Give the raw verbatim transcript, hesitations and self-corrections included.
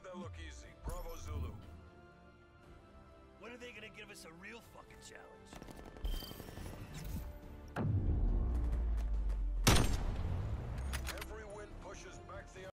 that look easy. Bravo Zulu. When are they gonna give us a real fucking challenge?